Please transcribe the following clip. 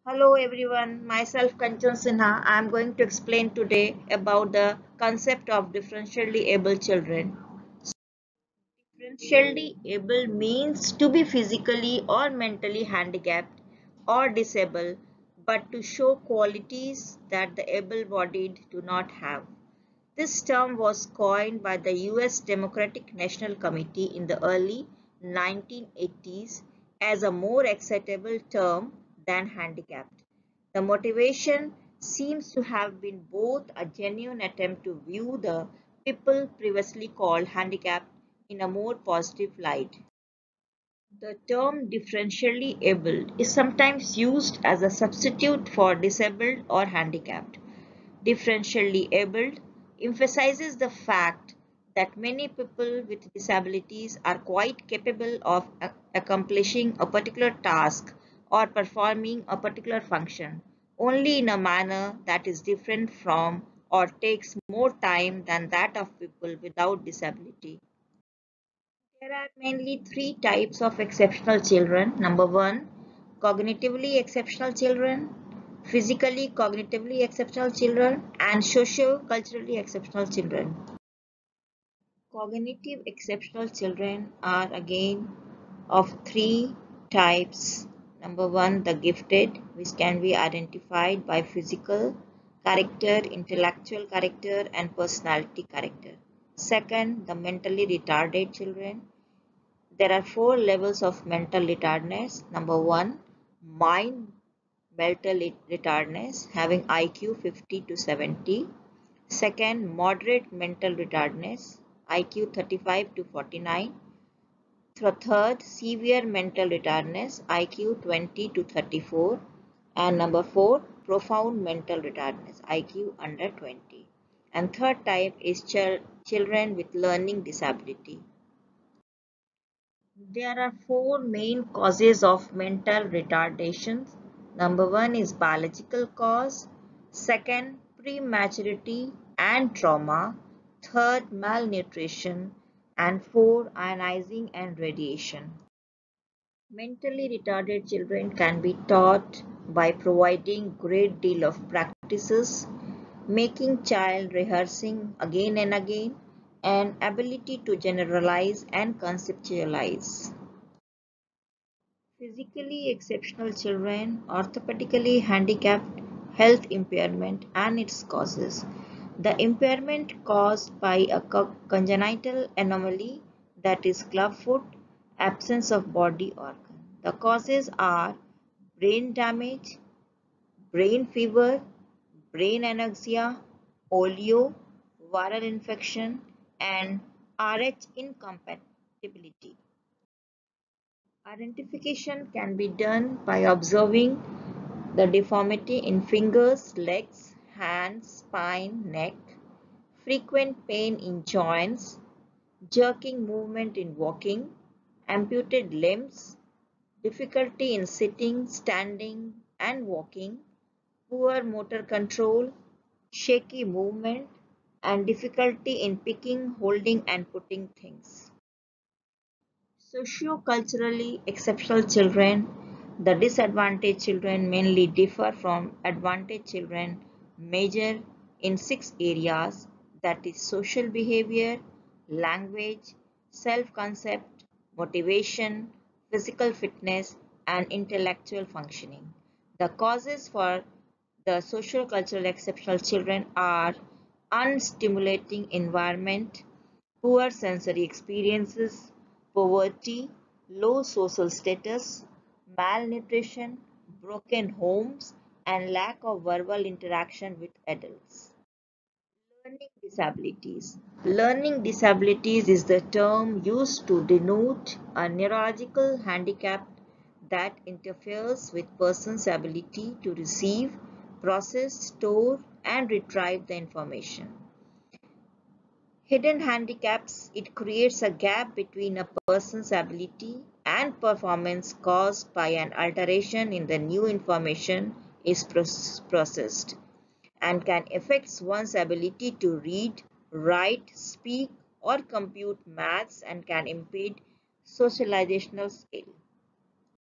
Hello everyone, myself Kanchan Sinha. I am going to explain today about the concept of differentially able children. Differentially able means to be physically or mentally handicapped or disabled, but to show qualities that the able-bodied do not have. This term was coined by the US Democratic National Committee in the early 1980s as a more acceptable term than handicapped. The motivation seems to have been both a genuine attempt to view the people previously called handicapped in a more positive light. The term differentially abled is sometimes used as a substitute for disabled or handicapped. Differentially abled emphasizes the fact that many people with disabilities are quite capable of accomplishing a particular task or performing a particular function, only in a manner that is different from or takes more time than that of people without disability. There are mainly three types of exceptional children. Number one, cognitively exceptional children, physically cognitively exceptional children, and socio-culturally exceptional children. Cognitive exceptional children are again of three types. Number one, the gifted, which can be identified by physical character, intellectual character, and personality character. Second, the mentally retarded children. There are four levels of mental retardedness. Number one, mild mental retardedness having IQ 50 to 70. Second, moderate mental retardedness, IQ 35 to 49. Third, severe mental retardedness, IQ 20 to 34. And number four, profound mental retardedness, IQ under 20. And third type is children with learning disability. There are four main causes of mental retardation. Number one is biological cause. Second, prematurity and trauma. Third, malnutrition. And four, ionizing and radiation. Mentally retarded children can be taught by providing great deal of practices, making child rehearsing again and again, and ability to generalize and conceptualize. Physically exceptional children, orthopedically handicapped, health impairment and its causes. The impairment caused by a congenital anomaly, that is clubfoot, absence of body organ. The causes are brain damage, brain fever, brain anorexia, polio, viral infection, and Rh incompatibility. Identification can be done by observing the deformity in fingers, legs, hands, spine, neck, frequent pain in joints, jerking movement in walking, amputated limbs, difficulty in sitting, standing, and walking, poor motor control, shaky movement, and difficulty in picking, holding, and putting things. Socio-culturally exceptional children, the disadvantaged children mainly differ from advantaged children major in six areas, that is social behavior, language, self-concept, motivation, physical fitness, and intellectual functioning. The causes for the social-cultural exceptional children are unstimulating environment, poor sensory experiences, poverty, low social status, malnutrition, broken homes, and lack of verbal interaction with adults. Learning disabilities. Learning disabilities is the term used to denote a neurological handicap that interferes with person's ability to receive, process, store, and retrieve the information. Hidden handicaps, it creates a gap between a person's ability and performance caused by an alteration in the new information is processed and can affect one's ability to read, write, speak or compute maths and can impede socializational skill.